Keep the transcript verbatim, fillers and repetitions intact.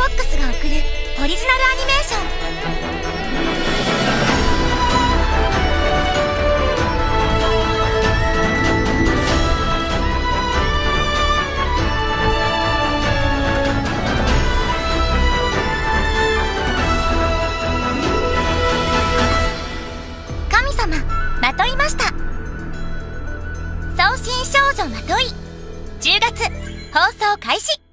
ックスが送るオリジナルアニメーション。神様まといました。送信少女まといじゅうがつ放送開始。